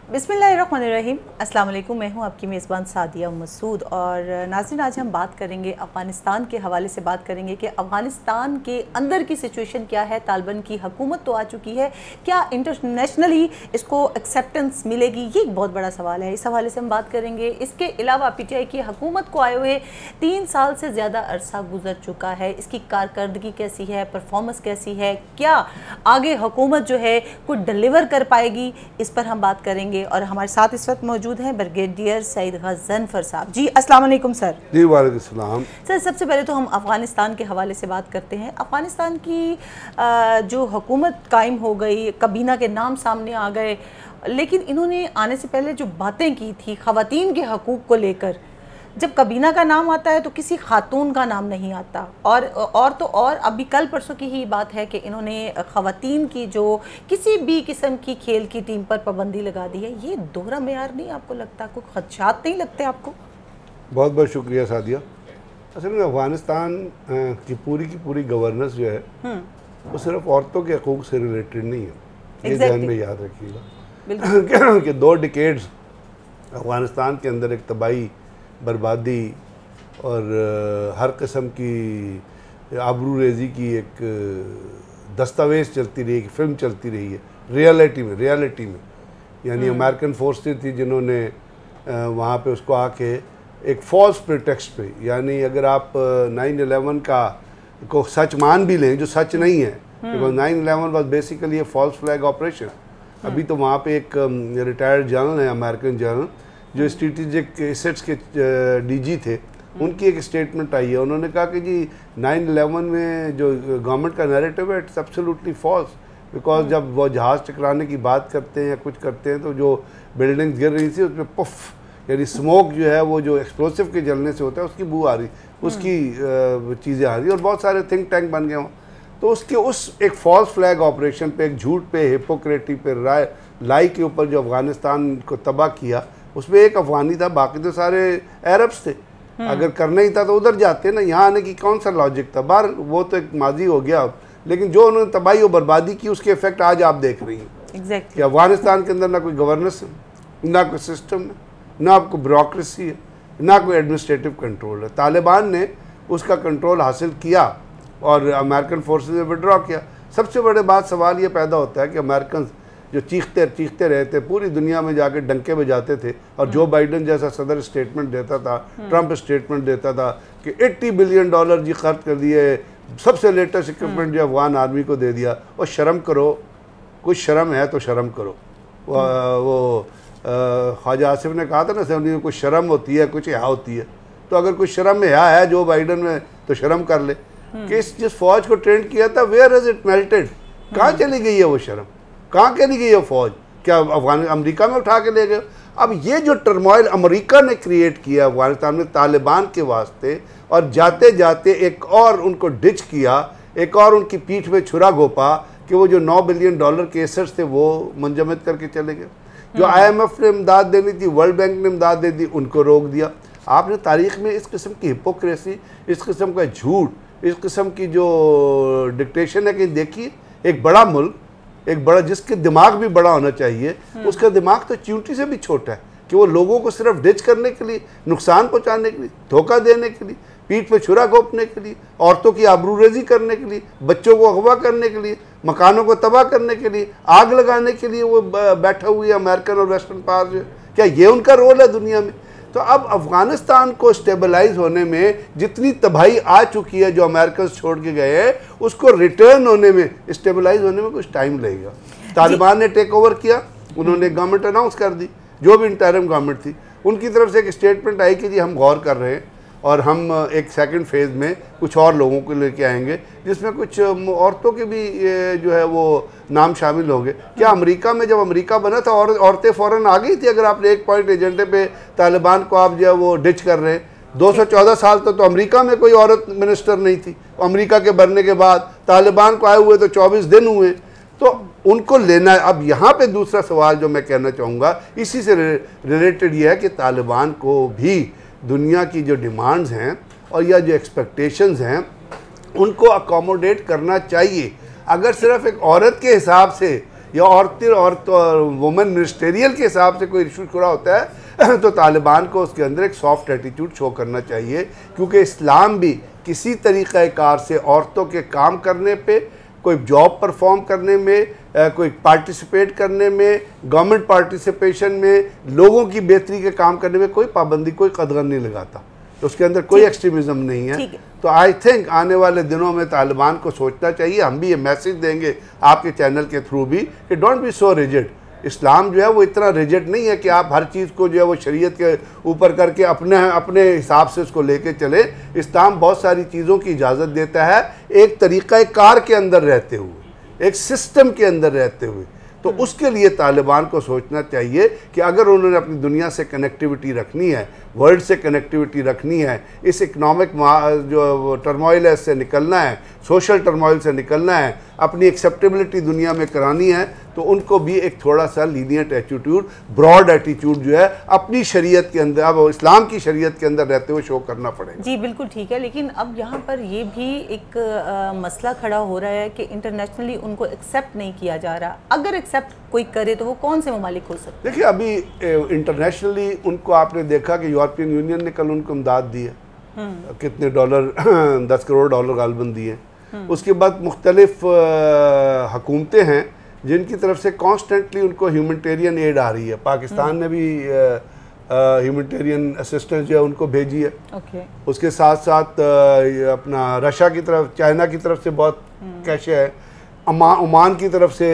बिस्मिल्लाहिर्रहमानिर्रहीम। अस्सलाम वालेकुम। मैं हूं आपकी मेज़बान सादिया मसूद और नाज़रीन, आज हम बात करेंगे अफ़गानिस्तान के हवाले से बात करेंगे कि अफ़गानिस्तान के अंदर की सिचुएशन क्या है। तालिबान की हुकूमत तो आ चुकी है, क्या इंटरनेशनली इसको एक्सेप्टेंस मिलेगी, ये एक बहुत बड़ा सवाल है। इस हवाले से हम बात करेंगे। इसके अलावा PTI की हुकूमत को आए हुए 3 साल से ज़्यादा अरसा गुजर चुका है, इसकी कारकर्दगी कैसी है, परफॉर्मेंस कैसी है, क्या आगे हुकूमत जो है कुछ डिलीवर कर पाएगी, इस पर हम बात करेंगे। और हमारे साथ इस वक्त मौजूद हैं ब्रिगेडियर सईद गज़नफ़र साहब। जी अस्सलाम वालेकुम सर। जी वालेकुम सलाम। सर, सबसे पहले तो हम अफ़गानिस्तान के हवाले से बात करते हैं। अफ़गानिस्तान की जो हुकूमत कायम हो गई, काबीना के नाम सामने आ गए, लेकिन इन्होंने आने से पहले जो बातें की थी ख़वातीन के हकूक़ को लेकर, जब कबीना का नाम आता है तो किसी खातून का नाम नहीं आता। और अभी कल परसों की ही बात है कि इन्होंने ख़वातीन की जो किसी भी किस्म की खेल की टीम पर पाबंदी लगा दी है। ये दोहरा मेयार नहीं आपको लगता, कोई खदशात नहीं लगते आपको? बहुत बहुत शुक्रिया सादिया। असल में अफ़गानिस्तान की पूरी गवर्नेंस जो है वो सिर्फ औरतों के हकूक़ से रिलेटेड नहीं है। ये ध्यान में याद रखिएगा कि 2 डिकेड्स अफ़गानिस्तान के अंदर एक तबाही, बर्बादी और हर किस्म की आबरू रेज़ी की एक दस्तावेज़ चलती रही, एक फ़िल्म चलती रही है रियलिटी में। यानी अमेरिकन फोर्सेस थी जिन्होंने वहाँ पे उसको आके एक फॉल्स प्रिटेक्स्ट पे, यानी अगर आप 9/11 को सच मान भी लें, जो सच नहीं है, because 9/11 was basically a false flag operation. अभी तो वहाँ पे एक रिटायर्ड जनरल है, अमेरिकन जनरल, जो स्ट्रेटेजिक एसेट्स के DG थे, उनकी एक स्टेटमेंट आई है। उन्होंने कहा कि जी 9/11 में जो गवर्नमेंट का नैरेटिव है इट्स एब्सोल्युटली फॉल्स, बिकॉज जब वो जहाज़ टकराने की बात करते हैं या कुछ करते हैं तो जो बिल्डिंग्स गिर रही थी उसमें पुफ, यानी स्मोक जो है वो जो एक्सप्लोसिव के जलने से होता है उसकी बू आ रही, उसकी चीज़ें आ रही, और बहुत सारे थिंक टैंक बन गए हों। तो उसके उस एक फॉल्स फ्लैग ऑपरेशन पे, एक झूठ पे, हिपोक्रेटी पे, लाई के ऊपर जो अफ़गानिस्तान को तबाह किया, उसमें एक अफ़गानी था, बाकी तो सारे अरब्स थे। अगर करना ही था तो उधर जाते ना, यहाँ आने की कौन सा लॉजिक था? बाहर वो तो एक माजी हो गया अब, लेकिन जो उन्होंने तबाही और बर्बादी की उसके इफेक्ट आज आप देख रही हैं कि अफ़गानिस्तान के अंदर ना कोई गवर्नेंस है, ना कोई सिस्टम है, ना आपको ब्यूरोक्रेसी है, ना कोई एडमिनिस्ट्रेटिव कंट्रोल है। तालिबान ने उसका कंट्रोल हासिल किया और अमेरिकन फोर्सेस ने विड्रॉ किया। सबसे बड़े बात सवाल ये पैदा होता है कि अमेरिकन जो चीखते रहते, पूरी दुनिया में जाके डंके बजाते थे, और जो बाइडन जैसा सदर स्टेटमेंट देता था, ट्रंप स्टेटमेंट देता था कि $80 बिलियन जी खर्च कर दिए, सबसे लेटेस्ट इक्विपमेंट जो अफगान आर्मी को दे दिया। और शर्म करो, कुछ शर्म है तो शर्म करो। वो ख्वाजा आसिफ ने कहा था ना, असेंबली कुछ शर्म होती है, कुछ हया होती है। तो अगर कुछ शर्म में हया है जो बाइडन में, तो शर्म कर ले कि जिस फौज को ट्रेंड किया था, वेयर इज इट मेल्टेड? कहाँ चली गई है वो शर्म? कहाँ के नहीं गई है फौज? क्या अफगान अमेरिका में उठा के ले गए? अब ये जो टर्मोइल अमेरिका ने क्रिएट किया अफगानिस्तान में तालिबान के वास्ते, और जाते जाते एक और उनको डिच किया, एक और उनकी पीठ में छुरा घोपा कि वो जो $9 बिलियन के एसेट्स थे वो मुंजमद करके चले गए। जो IMF ने इमदाद देनी थी, वर्ल्ड बैंक ने इमदाद दे दी, उनको रोक दिया। आपने तारीख़ में इस किस्म की हिपोक्रेसी, इस किस्म का झूठ, इस किस्म की जो डिक्टेशन है कि देखिए, एक बड़ा मुल्क, एक बड़ा जिसके दिमाग भी बड़ा होना चाहिए, उसका दिमाग तो चींटी से भी छोटा है कि वो लोगों को सिर्फ डिच करने के लिए, नुकसान पहुंचाने के लिए, धोखा देने के लिए, पीठ पे छुरा घोंपने के लिए, औरतों की आबरूरेजी करने के लिए, बच्चों को अगवा करने के लिए, मकानों को तबाह करने के लिए, आग लगाने के लिए वो बैठा हुई है अमेरिकन और वेस्टर्न पावर जो। क्या ये उनका रोल है दुनिया में? तो अब अफगानिस्तान को स्टेबलाइज होने में जितनी तबाही आ चुकी है जो अमेरिकन छोड़ के गए हैं, उसको रिटर्न होने में, स्टेबलाइज होने में कुछ टाइम लगेगा। तालिबान ने टेक ओवर किया, उन्होंने गवर्नमेंट अनाउंस कर दी, जो भी इंटरिम गवर्नमेंट थी उनकी तरफ से एक स्टेटमेंट आई कि जी हम गौर कर रहे हैं और हम एक सेकंड फेज़ में कुछ और लोगों को लेके आएंगे, जिसमें कुछ औरतों के भी जो है वो नाम शामिल होंगे। क्या अमेरिका में जब अमेरिका बना था औरतें फ़ौरन आ गई थी? अगर आप एक पॉइंट एजेंडे पे तालिबान को आप जो है वो डिच कर रहे हैं, 214 साल तक तो अमेरिका में कोई औरत मिनिस्टर नहीं थी। अमेरिका के बनने के बाद तालिबान को आए हुए तो 24 दिन हुए, तो उनको लेना है। अब यहाँ पे दूसरा सवाल जो मैं कहना चाहूँगा इसी से रिलेटेड ये है कि तालिबान को भी दुनिया की जो डिमांड्स हैं और या जो एक्सपेक्टेशंस हैं उनको अकोमोडेट करना चाहिए। अगर सिर्फ एक औरत के हिसाब से या औरत वुमेन मिनिस्टेरियल के हिसाब से कोई इशू खड़ा होता है तो तालिबान को उसके अंदर एक सॉफ्ट एटीट्यूड शो करना चाहिए, क्योंकि इस्लाम भी किसी तरीक़ाकार से औरतों के काम करने पे, कोई जॉब परफॉर्म करने में, कोई पार्टिसिपेट करने में, गवर्नमेंट पार्टिसिपेशन में, लोगों की बेहतरी के काम करने में कोई पाबंदी, कोई कदगन नहीं लगाता। तो उसके अंदर कोई एक्सट्रीमिज्म नहीं है। तो आई थिंक आने वाले दिनों में तालिबान को सोचना चाहिए, हम भी ये मैसेज देंगे आपके चैनल के थ्रू भी कि don't be so rigid. Islam जो है वो इतना रिजिड नहीं है कि आप हर चीज़ को जो है वो शरीयत के ऊपर करके अपने हिसाब से उसको लेके चले। इस्लाम बहुत सारी चीज़ों की इजाज़त देता है एक तरीक़ाकार के अंदर रहते हुए, एक सिस्टम के अंदर रहते हुए। तो उसके लिए तालिबान को सोचना चाहिए कि अगर उन्होंने अपनी दुनिया से कनेक्टिविटी रखनी है, वर्ल्ड से कनेक्टिविटी रखनी है, इस इकनॉमिक जो टर्मोइल है इससे निकलना है, सोशल टर्मोइल से निकलना है, अपनी एक्सेप्टेबिलिटी दुनिया में करानी है, तो उनको भी एक थोड़ा सा लीनियंट एटीट्यूड, ब्रॉड एटीट्यूड जो है अपनी शरीयत के अंदर, अब इस्लाम की शरीयत के अंदर रहते हुए शो करना पड़ेगा। जी बिल्कुल ठीक है, लेकिन अब यहाँ पर ये भी एक मसला खड़ा हो रहा है कि इंटरनेशनली उनको एक्सेप्ट नहीं किया जा रहा। अगर एक्सेप्ट कोई करे तो वो कौन से ममालिक हो सकते हैं? देखिए, अभी इंटरनेशनली उनको आपने देखा कि यूरोपियन यूनियन ने कल उनको इमदाद दी है, कितने डॉलर 10 करोड़ डॉलर गालबन दिए। उसके बाद मुख्तलिफ हुकूमतें हैं जिनकी तरफ से कॉन्स्टेंटली उनको ह्यूमैनिटेरियन एड आ रही है। पाकिस्तान ने भी ह्यूमैनिटेरियन असिस्टेंस जो है उनको भेजी है। उसके साथ साथ अपना रशिया की तरफ, चाइना की तरफ से बहुत कैश है, ओमान की तरफ से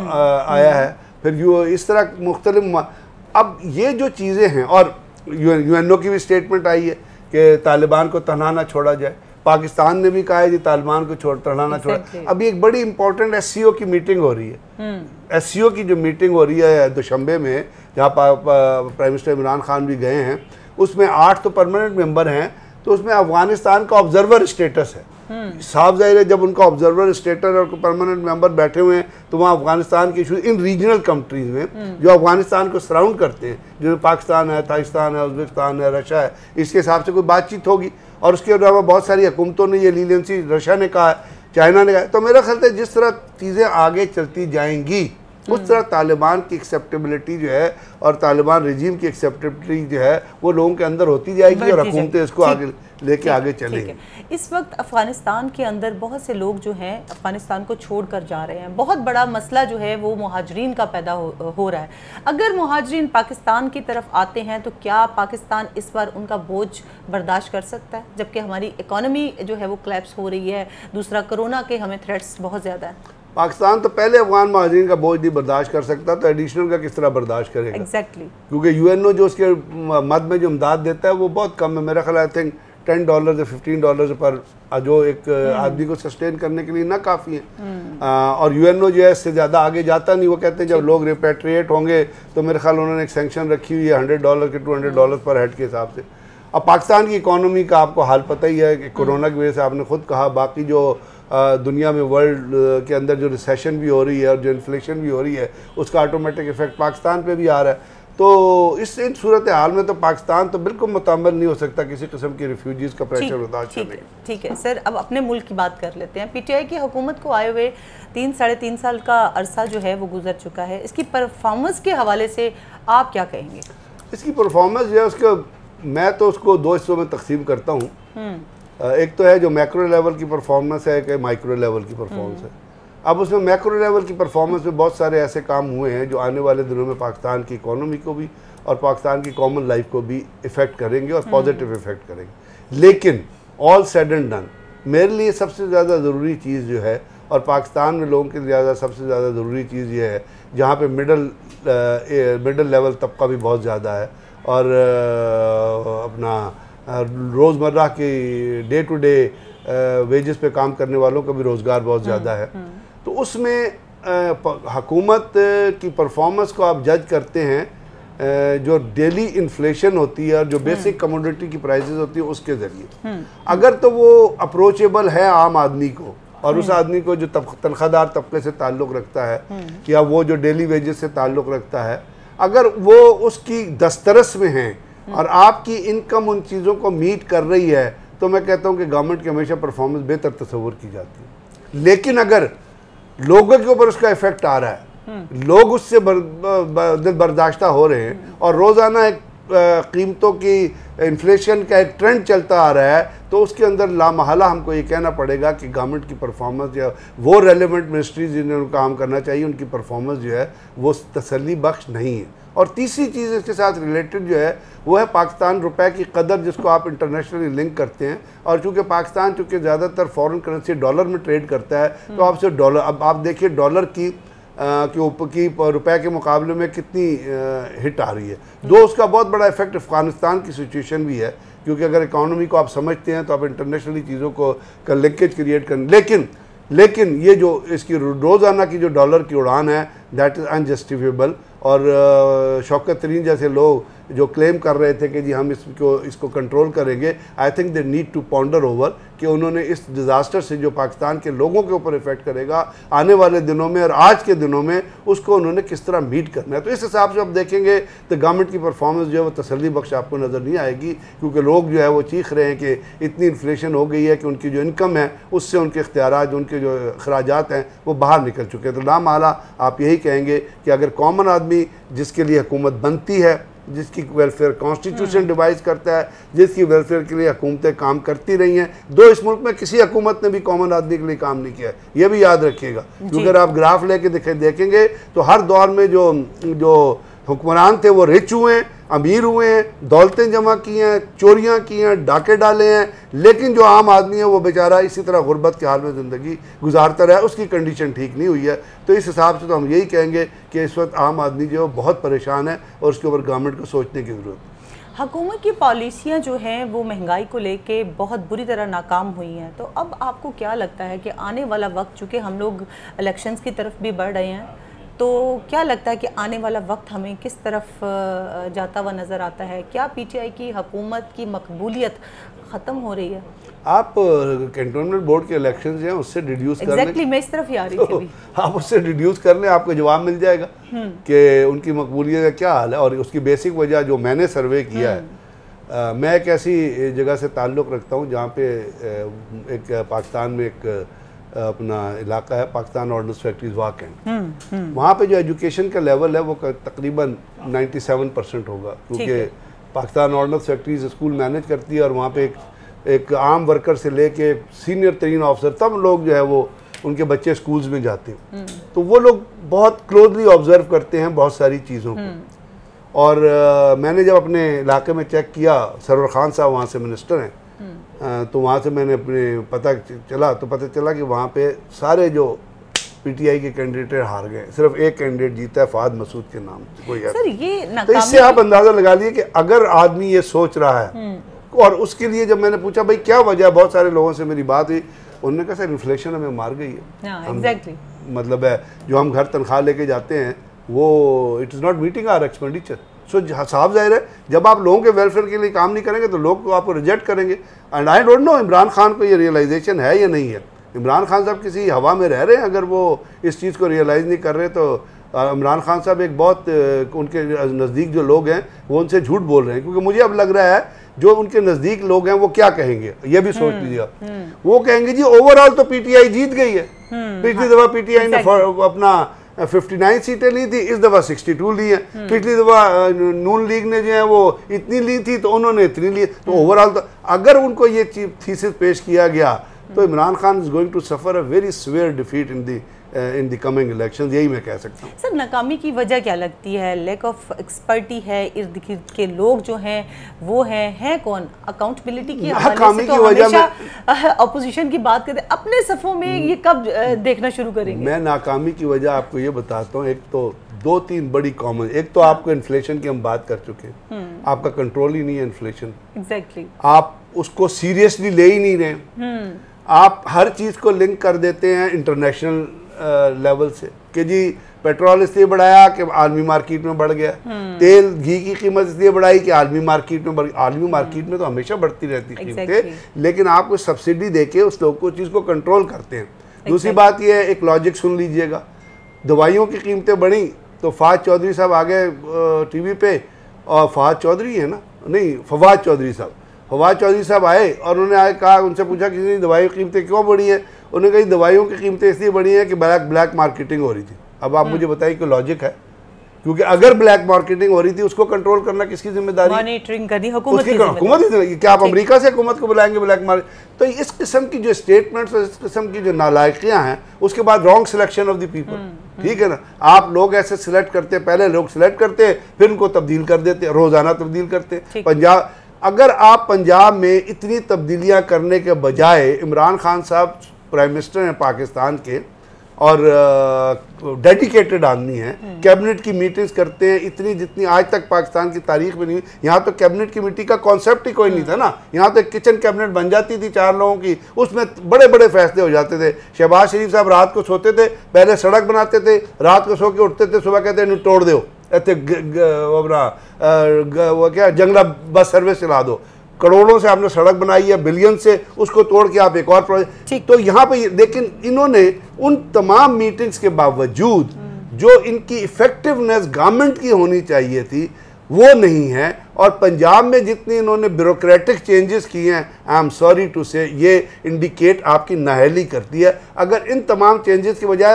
आया है, फिर इस तरह मुख्तलिफ। अब ये जो चीज़ें हैं, और यूएनओ की भी स्टेटमेंट आई है कि तालिबान को तनहा ना छोड़ा जाए। पाकिस्तान ने भी कहा है कि तालिबान को तनहा ना छोड़ा। अभी एक बड़ी इंपॉर्टेंट एससीओ की मीटिंग हो रही है। एससीओ की जो मीटिंग हो रही है दुशंबे में, जहाँ प्राइम मिनिस्टर इमरान खान भी गए हैं, उसमें 8 तो परमानेंट मेंबर हैं, तो उसमें अफगानिस्तान का ऑब्जर्वर स्टेटस है। साफ जाहिर है जब उनका ऑब्जर्वर स्टेटस और परमानेंट मेंबर बैठे हुए हैं तो वहाँ अफगानिस्तान के इशूज इन रीजनल कंट्रीज में जो अफगानिस्तान को सराउंड करते हैं, जो पाकिस्तान है, ताजिकिस्तान है, उज़्बेकिस्तान है, रशिया है, इसके हिसाब से कोई बातचीत होगी। और उसके अलावा बहुत सारी हुकूमतों ने ये लीनियंसी, रशिया ने कहा, चाइना ने कहा। तो मेरा ख्याल है जिस तरह चीज़ें आगे चलती जाएंगी उस तरह तालिबान की एक्सेप्टेबिलिटी जो है और तालिबान रजीम की एक्सेप्टेबिलिटी जो है वो लोगों के अंदर होती जाएगी और हुकूमतें इसको आगे लेके आगे चलेंगी। इस वक्त अफगानिस्तान के अंदर बहुत से लोग जो हैं अफगानिस्तान को छोड़कर जा रहे हैं। बहुत बड़ा मसला जो है वो मुहाजिरीन का पैदा हो रहा है। अगर मुहाजिरीन पाकिस्तान की तरफ आते हैं तो क्या पाकिस्तान इस बार उनका बोझ बर्दाश्त कर सकता है, जबकि हमारी इकोनॉमी जो है वो क्लैप्स हो रही है, दूसरा कोरोना के हमें थ्रेट्स बहुत ज़्यादा है। पाकिस्तान तो पहले अफगान महाजरीन का बोझ नहीं बर्दाश्त कर सकता, तो एडिशनल का किस तरह बर्दाश्त करेगा? एग्जैक्टली क्योंकि यूएनओ जो उसके मद में जो इमदाद देता है वो बहुत कम है। मेरा ख्याल आई थिंक $10 से $15 पर जो एक आदमी को सस्टेन करने के लिए ना काफ़ी है। और यूएनओ जो है इससे ज़्यादा आगे जाता नहीं। वो कहते हैं जब लोग रिपेट्रिएट होंगे तो मेरे ख्याल उन्होंने एक सेंक्शन रखी हुई है $100 के $200 पर हेड के हिसाब से। अब पाकिस्तान की इकॉनमी का आपको हाल पता ही है कि कोरोना की वजह से आपने खुद कहा, बाकी जो दुनिया में वर्ल्ड के अंदर जो रिसेशन भी हो रही है और जो इन्फ्लेशन भी हो रही है उसका ऑटोमेटिक इफेक्ट पाकिस्तान पे भी आ रहा है। तो इन सूरत हाल में तो पाकिस्तान तो बिल्कुल मुतअम्मल नहीं हो सकता किसी किस्म की रिफ्यूजीज़ का प्रेशर बर्दाश्त करने। ठीक है सर, अब अपने मुल्क की बात कर लेते हैं। पीटीआई की हुकूमत को आए हुए 3-3.5 साल का अरसा जो है वो गुजर चुका है। इसकी परफॉर्मेंस के हवाले से आप क्या कहेंगे? इसकी परफॉर्मेंस जो है उसका मैं तो उसको 2 हिस्सों में तकसीम करता हूँ। एक तो है जो मैक्रो लेवल की परफॉर्मेंस है, एक माइक्रो लेवल की परफॉर्मेंस है। अब उसमें मैक्रो लेवल की परफॉर्मेंस में बहुत सारे ऐसे काम हुए हैं जो आने वाले दिनों में पाकिस्तान की इकोनॉमी को भी और पाकिस्तान की कॉमन लाइफ को भी इफ़ेक्ट करेंगे और पॉजिटिव इफ़ेक्ट करेंगे। लेकिन ऑल सेड एंड डन मेरे लिए सबसे ज़्यादा ज़रूरी चीज़ जो है और पाकिस्तान में लोगों के ज़्यादा सबसे ज़्यादा ज़रूरी चीज़ ये है जहाँ पे मिडल लेवल तबका भी बहुत ज़्यादा है और अपना रोज़मर्रा की डे टू डे वेजेस पे काम करने वालों का भी रोज़गार बहुत ज़्यादा है। तो उसमें हुकूमत की परफॉर्मेंस को आप जज करते हैं जो डेली इन्फ्लेशन होती है और जो बेसिक कमोडिटी की प्राइसेस होती है उसके ज़रिए। अगर तो वो अप्रोचेबल है आम आदमी को और उस आदमी को जो तनख्वाहदार तबके से ताल्लुक़ रखता है या वो जो डेली वेजेस से ताल्लुक़ रखता है, अगर वो उसकी दस्तरस में हैं और आपकी इनकम उन चीज़ों को मीट कर रही है तो मैं कहता हूँ कि गवर्नमेंट की हमेशा परफॉर्मेंस बेहतर तस्वुर की जाती है। लेकिन अगर लोगों के ऊपर उसका इफेक्ट आ रहा है लोग उससे दिल बर्दाश्ता हो रहे हैं और रोज़ाना एक कीमतों की इन्फ्लेशन का एक ट्रेंड चलता आ रहा है, तो उसके अंदर लामहला हमको ये कहना पड़ेगा कि गवर्नमेंट की परफॉर्मेंस या वो रेलेवेंट मिनिस्ट्रीज जिन्हें काम करना चाहिए उनकी परफॉर्मेंस जो है वो तसल्ली बख्श नहीं है। और तीसरी चीज़ इसके साथ रिलेटेड जो है वो है पाकिस्तान रुपए की कदर, जिसको आप इंटरनेशनली लिंक करते हैं। और चूँकि पाकिस्तान चूँकि ज़्यादातर फॉरेन करेंसी डॉलर में ट्रेड करता है, तो आपसे डॉलर, अब आप देखिए डॉलर की रुपए के मुकाबले में कितनी हिट आ रही है। दो उसका बहुत बड़ा इफेक्ट अफगानिस्तान की सिचुएशन भी है, क्योंकि अगर इकोनॉमी को आप समझते हैं तो आप इंटरनेशनली चीज़ों को का लिंकेज क्रिएट करें। लेकिन ये जो इसकी रोज़ाना की जो डॉलर की उड़ान है दैट इज़ अनजस्टिफेबल। और शौकत तरीन जैसे लोग जो क्लेम कर रहे थे कि जी हम इसको कंट्रोल करेंगे, I think they need to ponder over कि उन्होंने इस डिज़ास्टर से जो पाकिस्तान के लोगों के ऊपर इफेक्ट करेगा आने वाले दिनों में और आज के दिनों में, उसको उन्होंने किस तरह मीट करना है। तो इस हिसाब से आप देखेंगे तो गवर्नमेंट की परफॉर्मेंस जो है वो तसल्ली बख्श आपको नज़र नहीं आएगी, क्योंकि लोग जो है वो चीख रहे हैं कि इतनी इन्फ्लेशन हो गई है कि उनकी जो इनकम है उससे उनके इख्तियारात, उनके जो अखराजात हैं वो बाहर निकल चुके हैं। तो लामहला आप यही कहेंगे कि अगर कॉमन आदमी जिसके लिए हुकूमत बनती है, जिसकी वेलफेयर कॉन्स्टिट्यूशन डिवाइस करता है, जिसकी वेलफेयर के लिए हुकूमतें काम करती रही हैं, दो इस मुल्क में किसी हुकूमत ने भी कॉमन आदमी के लिए काम नहीं किया है, ये भी याद रखिएगा। क्योंकि अगर आप ग्राफ लेके देखेंगे तो हर दौर में जो हुक्मरान थे वो रिच हुए हैं, अमीर हुए हैं, दौलतें जमा की हैं, चोरियां की हैं, डाके डाले हैं, लेकिन जो आम आदमी है वो बेचारा इसी तरह गुर्बत के हाल में ज़िंदगी गुजारता रहा है, उसकी कंडीशन ठीक नहीं हुई है। तो इस हिसाब से तो हम यही कहेंगे कि इस वक्त आम आदमी जो है बहुत परेशान है और उसके ऊपर गवर्नमेंट को सोचने की ज़रूरत है। हुकूमत की पॉलिसियाँ जो हैं वो महंगाई को लेके बहुत बुरी तरह नाकाम हुई हैं। तो अब आपको क्या लगता है कि आने वाला वक्त, चूँकि हम लोग इलेक्शंस की तरफ भी बढ़ रहे हैं, तो क्या लगता है कि आने वाला वक्त हमें किस तरफ जाता हुआ नज़र आता है? क्या पीटीआई की हुकूमत की मकबूलियत ख़त्म हो रही है? आप कैंटोनमेंट बोर्ड के इलेक्शन हैं उससे डिड्यूस कर लें। मैं इस तरफ ही आ रही थी अभी। आप उससे डिड्यूस कर लें, आपको जवाब मिल जाएगा कि उनकी मकबूलियत का क्या हाल है। और उसकी बेसिक वजह जो मैंने सर्वे किया है, मैं एक ऐसी जगह से ताल्लुक़ रखता हूँ जहाँ पे एक पाकिस्तान में एक अपना इलाका है, Pakistan ordnance factories Wah cantt. वहाँ पे जो एजुकेशन का लेवल है वो तकरीबन 97% होगा, क्योंकि Pakistan ordnance factories school manage करती है और वहाँ पे एक आम वर्कर से लेके सीनियर तरीन ऑफिसर तब लोग जो है वो उनके बच्चे स्कूल्स में जाते हैं, तो वो लोग बहुत क्लोजली ऑब्जर्व करते हैं बहुत सारी चीज़ों को। और मैंने जब अपने इलाके में चेक किया, सरवर खान साहब वहाँ से मिनिस्टर हैं, तो वहाँ से मैंने अपने पता चला कि वहाँ पे सारे जो पीटीआई के कैंडिडेट हार गए, सिर्फ एक कैंडिडेट जीता है फहद मसूद के नाम से कोई है। सर ये तो इससे आप अंदाज़ा लगा लिए कि अगर आदमी ये सोच रहा है, और उसके लिए जब मैंने पूछा भाई क्या वजह, बहुत सारे लोगों से मेरी बात हुई, उन्होंने कहा सर इन्फ्लेशन हमें मार गई है। एग्जैक्टली मतलब है जो हम घर तनख्वाह लेके जाते हैं वो it is not meeting our expenditure. So साफ जाहिर है जब आप लोगों के वेलफेयर के लिए काम नहीं करेंगे तो लोग तो आपको रिजेक्ट करेंगे। And I don't know Imran Khan को ये रियलाइजेशन है या नहीं है। इमरान खान साहब किसी हवा में रह रहे हैं, अगर वो इस चीज़ को रियलाइज़ नहीं कर रहे तो इमरान खान साहब एक बहुत उनके नज़दीक जो लोग हैं वो उनसे झूठ बोल रहे हैं, क्योंकि मुझे अब लग रहा है जो उनके नज़दीक लोग हैं वो क्या कहेंगे ये भी सोच लीजिएगा। वो कहेंगे जी ओवरऑल तो पीटीआई जीत गई है, पिछली दफ़ा पीटीआई ने अपना 59 सीटें ली थी, इस दफ़ा 62 ली हैं। पिछली दफ़ा नून लीग ने जो है वो इतनी ली थी तो उन्होंने इतनी ली। तो ओवरऑल तो अगर उनको ये थीसिस पेश किया गया तो Imran Khan is going to suffer a very severe defeat in the coming elections, यही मैं कह सकता हूँ। सर नाकामी की वजह क्या लगती है? लैक ऑफ एक्सपर्टी है, इर्द गिर्द के लोग जो हैं वो हैं कौन? अकाउंटेबिलिटी की हवाले से तो हमेशा अपोजिशन की बात करते, अपने सफ़ों में ये कब देखना शुरू करेंगे? मैं नाकामी की वजह आपको ये बताता हूँ। एक तो 2-3 बड़ी कॉमन, एक तो आपको इन्फ्लेशन की हम बात कर चुके हैं, आपका कंट्रोल ही नहीं है इन्फ्लेशन। एग्जैक्टली आप उसको सीरियसली ले ही नहीं रहे। आप हर चीज़ को लिंक कर देते हैं इंटरनेशनल लेवल से कि जी पेट्रोल इसलिए बढ़ाया कि आलमी मार्केट में बढ़ गया, तेल घी की कीमत इसलिए बढ़ाई कि आलमी मार्केट में बढ़। आलमी मार्केट में तो हमेशा बढ़ती रहती कीमतें, लेकिन आप कोई सब्सिडी देके उस लोग को चीज़ को कंट्रोल करते हैं। दूसरी बात यह है, एक लॉजिक सुन लीजिएगा, दवाइयों की कीमतें बढ़ी तो फवाद चौधरी साहब आ गए टीवी पे, और फवाद चौधरी है ना, नहीं फवाद चौधरी साहब आए और उन्होंने कहा, उनसे पूछा कि दवाइयों की कीमतें क्यों बढ़ी है? उन्होंने कहा दवाइयों की कीमतें इसलिए बढ़ी हैं कि ब्लैक मार्केटिंग हो रही थी। अब आप मुझे बताइए कि लॉजिक है, क्योंकि अगर ब्लैक मार्केटिंग हो रही थी उसको कंट्रोल करना किसकी जिम्मेदारी? मॉनिटरिंग करनी हुकूमत की जिम्मेदारी। क्या आप अमेरिका से हुकूमत को बुलाएंगे ब्लैक मार्केट? तो इस किस्म की जो स्टेटमेंट्स और इस किस्म की जो नालायकियां हैं, उसके बाद wrong selection of the people, ठीक है ना। आप लोग ऐसे सिलेक्ट करते, पहले लोग सिलेक्ट करते फिर उनको तब्दील कर देते, रोजाना तब्दील करते। पंजाब, अगर आप पंजाब में इतनी तब्दीलियां करने के बजाय, इमरान खान साहब प्राइम मिनिस्टर हैं पाकिस्तान के और डेडिकेटेड आदमी हैं, कैबिनेट की मीटिंग्स करते हैं इतनी जितनी आज तक पाकिस्तान की तारीख में नहीं हुई। यहाँ तो कैबिनेट की मीटिंग का कॉन्सेप्ट ही कोई नहीं था ना। यहाँ तो एक किचन कैबिनेट बन जाती थी 4 लोगों की, उसमें बड़े बड़े फैसले हो जाते थे। शहबाज शरीफ साहब रात को सोते थे, पहले सड़क बनाते थे, रात को सो के उठते थे, सुबह कहते हैं तोड़ दो, अपना वो क्या जंगला बस सर्विस चला दो। करोड़ों से आपने सड़क बनाई है, बिलियन से, उसको तोड़ के आप एक और प्रोजेक्ट। तो यहाँ पे लेकिन इन्होंने उन तमाम मीटिंग्स के बावजूद जो इनकी इफेक्टिवनेस गवर्नमेंट की होनी चाहिए थी वो नहीं है। और पंजाब में जितनी इन्होंने ब्यूरोक्रेटिक चेंजेस किए हैं, आई एम सॉरी टू से, ये इंडिकेट आपकी नाअहली करती है। अगर इन तमाम चेंजेस की बजाय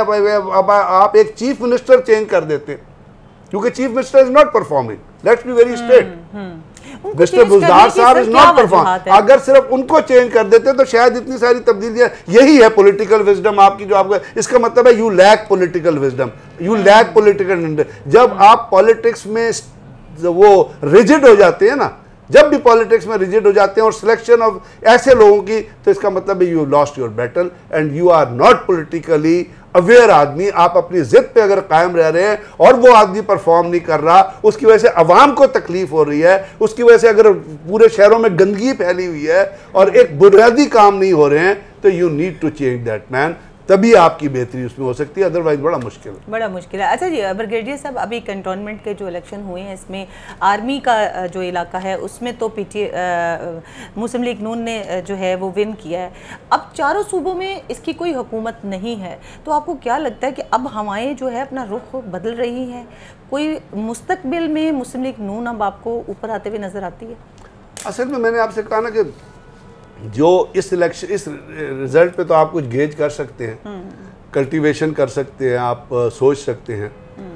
आप एक चीफ मिनिस्टर चेंज कर देते, क्योंकि chief minister is not performing, let's be very straight, mister Buzdar साहब इज नॉट परफॉर्म। अगर सिर्फ उनको चेंज कर देते तो शायद इतनी सारी तब्दीलियां, यही है पॉलिटिकल विजडम आपकी जो आपको, इसका मतलब है you lack political wisdom, you lack political. जब आप पॉलिटिक्स में वो रिजिड हो जाते हैं ना, जब भी पॉलिटिक्स में रिजिड हो जाते हैं और सिलेक्शन ऑफ ऐसे लोगों की, तो इसका मतलब है you lost your battle and you are not politically aware आदमी। आप अपनी जिद पे अगर कायम रह रहे हैं और वो आदमी परफॉर्म नहीं कर रहा, उसकी वजह से अवाम को तकलीफ हो रही है, उसकी वजह से अगर पूरे शहरों में गंदगी फैली हुई है और एक बुनियादी काम नहीं हो रहे हैं, तो you need to change that man, तभी आपकी बेहतरी उसमें हो सकती है, अदरवाइज बड़ा मुश्किल है। अच्छा जी, ब्रिगेडियर साहब, अभी कंटोनमेंट के जो इलेक्शन हुए हैं इसमें आर्मी का जो इलाका है उसमें तो मुस्लिम लीग नून ने जो है वो विन किया है। अब चारों सूबों में इसकी कोई हुकूमत नहीं है, तो आपको क्या लगता है कि अब हवाएं जो है अपना रुख बदल रही हैं? कोई मुस्तकबिल में मुस्लिम लीग नून अब आपको ऊपर आते हुए नज़र आती है? असल में मैंने आपसे कहा ना कि जो इस इलेक्शन, इस रिजल्ट पे तो आप कुछ गेज कर सकते हैं, कल्टीवेशन कर सकते हैं, आप सोच सकते हैं,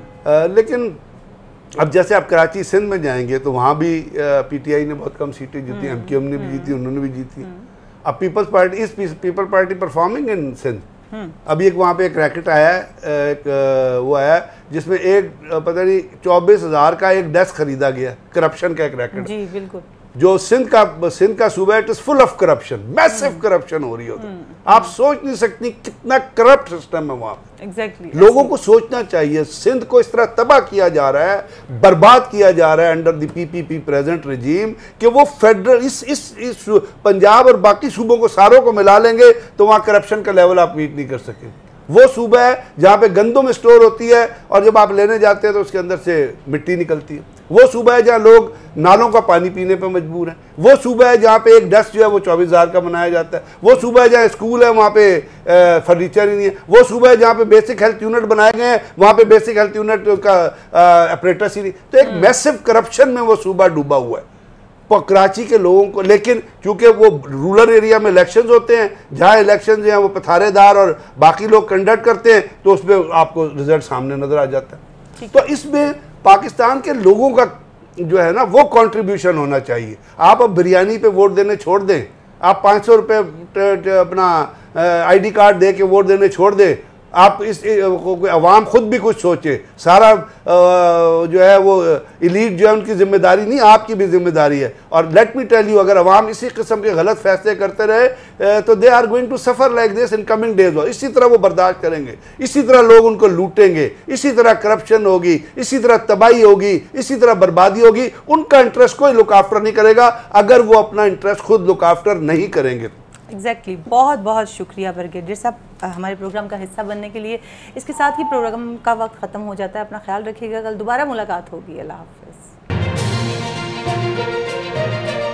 लेकिन अब जैसे आप कराची सिंध में जाएंगे तो वहाँ भी पीटीआई ने बहुत कम सीटें जीती, एमक्यूएम ने भी जीती, उन्होंने भी जीती। अब पीपल्स पार्टी, इस people party performing in Sindh. अभी एक वहाँ पे एक रैकेट आया है, एक वो आया जिसमें एक पता नहीं 24,000 का एक डेस्क खरीदा गया, करप्शन का एक रैकेट। जी बिल्कुल। जो सिंध का सूबा है, it is full of corruption, massive corruption हो रही होती। आप सोच नहीं सकती कितना करप्ट सिस्टम है वहाँ। एग्जैक्टली लोगों को सोचना चाहिए, सिंध को इस तरह तबाह किया जा रहा है, बर्बाद किया जा रहा है under the PPP present regime, कि वो फेडरल इस पंजाब और बाकी सूबों को सारों को मिला लेंगे तो वहाँ करप्शन का लेवल आप मीट नहीं कर सकें। वो सूबा है जहाँ पे गंदम स्टोर होती है और जब आप लेने जाते हैं तो उसके अंदर से मिट्टी निकलती है। वो सूबा है जहाँ लोग नालों का पानी पीने पर मजबूर हैं। वो सूबा है जहाँ पे एक डेस्क जो है वो 24,000 का बनाया जाता है। वो सूबा है जहाँ स्कूल है वहाँ पे फर्नीचर ही नहीं है। वो सूबा है जहाँ पे बेसिक हेल्थ यूनिट बनाए गए हैं, वहाँ पे बेसिक हेल्थ यूनिट का ऑपरेटर्स ही नहीं। तो एक मैसिव करप्शन में वो सूबा डूबा हुआ है कराची के लोगों को। लेकिन चूंकि वो रूरल एरिया में इलेक्शंस होते हैं, जहाँ इलेक्शन जो है वो पथारेदार और बाकी लोग कंडक्ट करते हैं, तो उसमें आपको रिजल्ट सामने नजर आ जाता है। तो इसमें पाकिस्तान के लोगों का जो है ना वो कंट्रीब्यूशन होना चाहिए। आप अब बिरयानी पे वोट देने छोड़ दें, आप 500 रुपये अपना ID कार्ड दे के वोट देने छोड़ दें, आप इस अवाम खुद भी कुछ सोचे। सारा जो है वो इलीट जो है उनकी जिम्मेदारी नहीं, आपकी भी जिम्मेदारी है। और लेट मी टेल यू, अगर अवाम इसी किस्म के गलत फैसले करते रहे तो they are going to suffer like this in coming days. इसी तरह वो बर्दाश्त करेंगे, इसी तरह लोग उनको लूटेंगे, इसी तरह करप्शन होगी, इसी तरह तबाही होगी, इसी तरह बर्बादी होगी। उनका इंटरेस्ट कोई लुक आफ्टर नहीं करेगा अगर वो अपना इंटरेस्ट खुद लुक आफ्टर नहीं करेंगे। एग्जैक्टली बहुत बहुत शुक्रिया ब्रिगेडियर साहब हमारे प्रोग्राम का हिस्सा बनने के लिए। इसके साथ ही प्रोग्राम का वक्त ख़त्म हो जाता है। अपना ख्याल रखिएगा, कल दोबारा मुलाकात होगी। अल्लाह हाफ़िज़।